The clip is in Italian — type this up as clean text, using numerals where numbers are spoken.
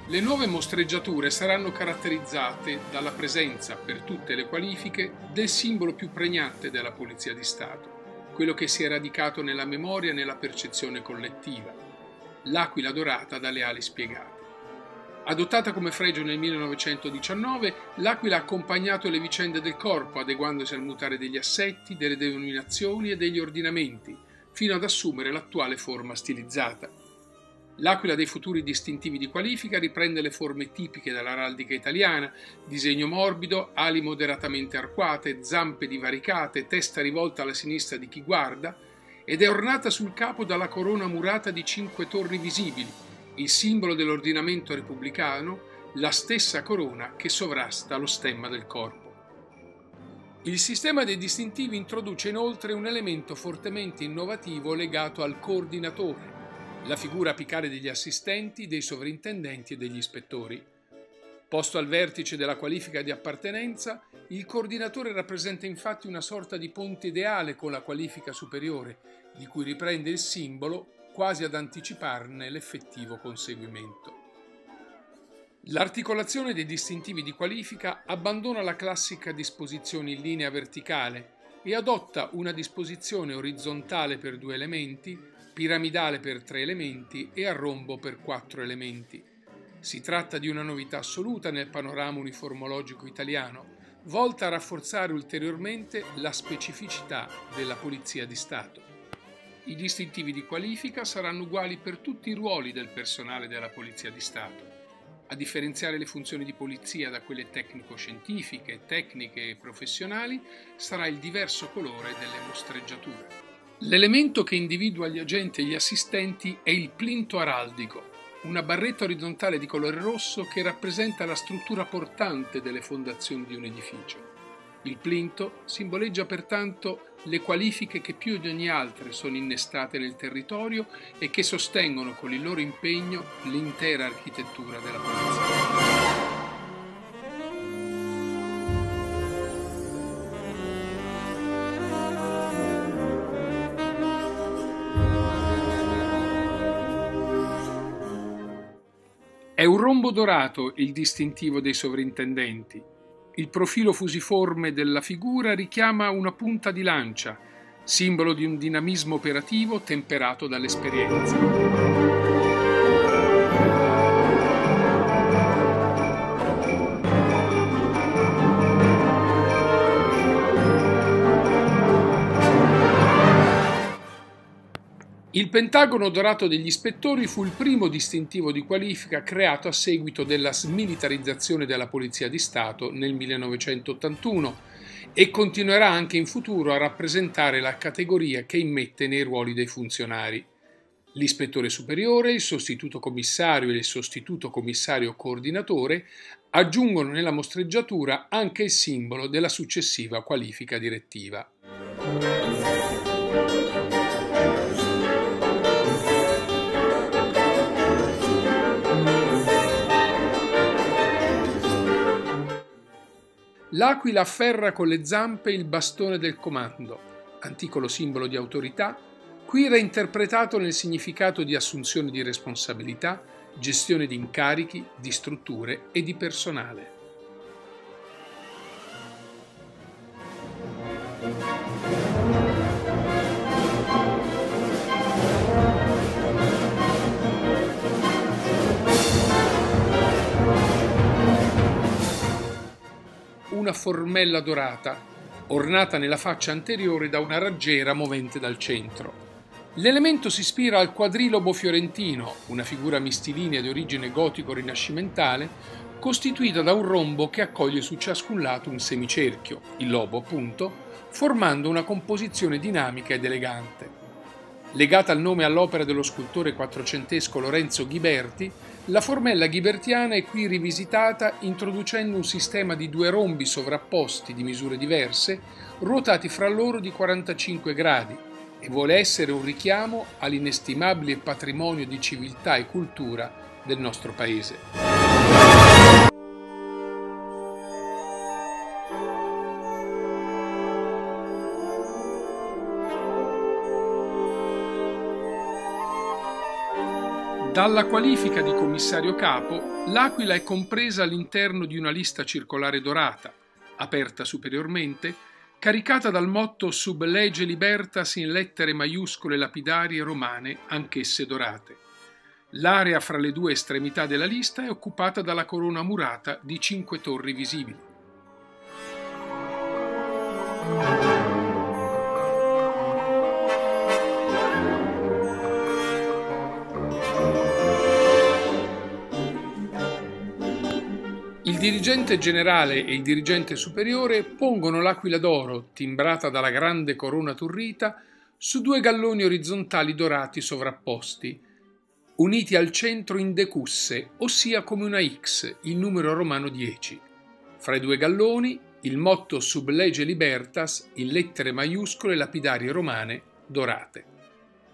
Le nuove mostreggiature saranno caratterizzate dalla presenza, per tutte le qualifiche, del simbolo più pregnante della Polizia di Stato, quello che si è radicato nella memoria e nella percezione collettiva, l'aquila dorata dalle ali spiegate. Adottata come fregio nel 1919, l'aquila ha accompagnato le vicende del corpo, adeguandosi al mutare degli assetti, delle denominazioni e degli ordinamenti, fino ad assumere l'attuale forma stilizzata. L'aquila dei futuri distintivi di qualifica riprende le forme tipiche dell'araldica italiana: disegno morbido, ali moderatamente arcuate, zampe divaricate, testa rivolta alla sinistra di chi guarda, ed è ornata sul capo dalla corona murata di 5 torri visibili, il simbolo dell'ordinamento repubblicano, la stessa corona che sovrasta lo stemma del corpo. Il sistema dei distintivi introduce inoltre un elemento fortemente innovativo legato al coordinatore, la figura apicale degli assistenti, dei sovrintendenti e degli ispettori. Posto al vertice della qualifica di appartenenza, il coordinatore rappresenta infatti una sorta di ponte ideale con la qualifica superiore, di cui riprende il simbolo, quasi ad anticiparne l'effettivo conseguimento. L'articolazione dei distintivi di qualifica abbandona la classica disposizione in linea verticale e adotta una disposizione orizzontale per 2 elementi, piramidale per 3 elementi e a rombo per 4 elementi. Si tratta di una novità assoluta nel panorama uniformologico italiano, volta a rafforzare ulteriormente la specificità della Polizia di Stato. I distintivi di qualifica saranno uguali per tutti i ruoli del personale della Polizia di Stato. A differenziare le funzioni di polizia da quelle tecnico-scientifiche, tecniche e professionali sarà il diverso colore delle mostreggiature. L'elemento che individua gli agenti e gli assistenti è il plinto araldico, una barretta orizzontale di colore rosso che rappresenta la struttura portante delle fondazioni di un edificio. Il plinto simboleggia pertanto le qualifiche che più di ogni altra sono innestate nel territorio e che sostengono con il loro impegno l'intera architettura della polizia. È un rombo dorato il distintivo dei sovrintendenti. Il profilo fusiforme della figura richiama una punta di lancia, simbolo di un dinamismo operativo temperato dall'esperienza. Il pentagono dorato degli ispettori fu il primo distintivo di qualifica creato a seguito della smilitarizzazione della Polizia di Stato nel 1981 e continuerà anche in futuro a rappresentare la categoria che immette nei ruoli dei funzionari. L'ispettore superiore, il sostituto commissario e il sostituto commissario coordinatore aggiungono nella mostreggiatura anche il simbolo della successiva qualifica direttiva. L'aquila afferra con le zampe il bastone del comando, antico simbolo di autorità, qui reinterpretato nel significato di assunzione di responsabilità, gestione di incarichi, di strutture e di personale. Una formella dorata, ornata nella faccia anteriore da una raggiera movente dal centro. L'elemento si ispira al quadrilobo fiorentino, una figura mistilinea di origine gotico-rinascimentale, costituita da un rombo che accoglie su ciascun lato un semicerchio, il lobo appunto, formando una composizione dinamica ed elegante. Legata al nome all'opera dello scultore quattrocentesco Lorenzo Ghiberti, la formella ghibertiana è qui rivisitata introducendo un sistema di 2 rombi sovrapposti di misure diverse, ruotati fra loro di 45 gradi, e vuole essere un richiamo all'inestimabile patrimonio di civiltà e cultura del nostro paese. Dalla qualifica di commissario capo, l'Aquila è compresa all'interno di una lista circolare dorata, aperta superiormente, caricata dal motto Sub Lege Libertas in lettere maiuscole lapidarie romane, anch'esse dorate. L'area fra le due estremità della lista è occupata dalla corona murata di 5 torri visibili. Il dirigente generale e il dirigente superiore pongono l'aquila d'oro, timbrata dalla grande corona turrita, su 2 galloni orizzontali dorati sovrapposti, uniti al centro in decusse, ossia come una X, il numero romano 10. Fra i 2 galloni il motto Sub Lege Libertas in lettere maiuscole lapidarie romane dorate.